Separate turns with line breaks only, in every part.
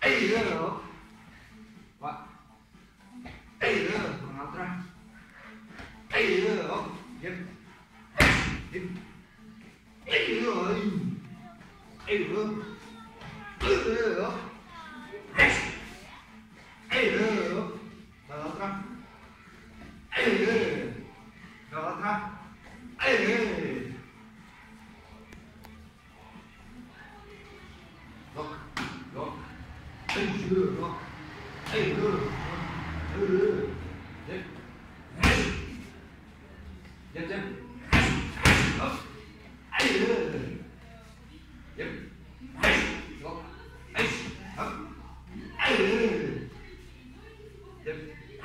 Ehi, vero? Va. Ehi, vero? Un'altra. Ehi, vero? Ehi, ehi, vero? Ehi, vero? Ehi, vero? Dall'altra. Ehi, vero? Dall'altra. Ehi, vero? Look, look. Hey, sure, look. Hey, look. Dip. Dip, dip. Up. Hey, look. Dip. Hey, look. Hey, up. Hey, look. Dip.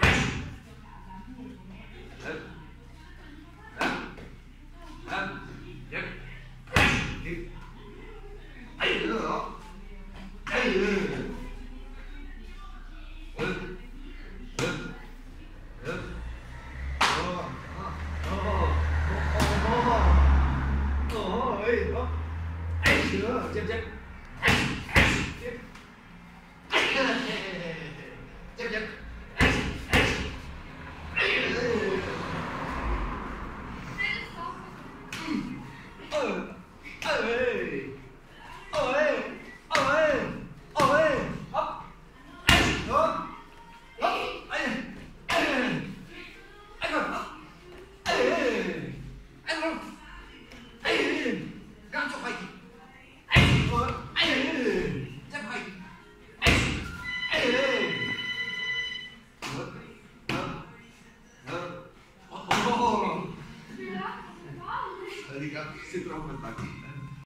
Up. Up. Up. Dip. Dip. Hey, look. Hey, look. Chép chép chép chép si trova un attacco.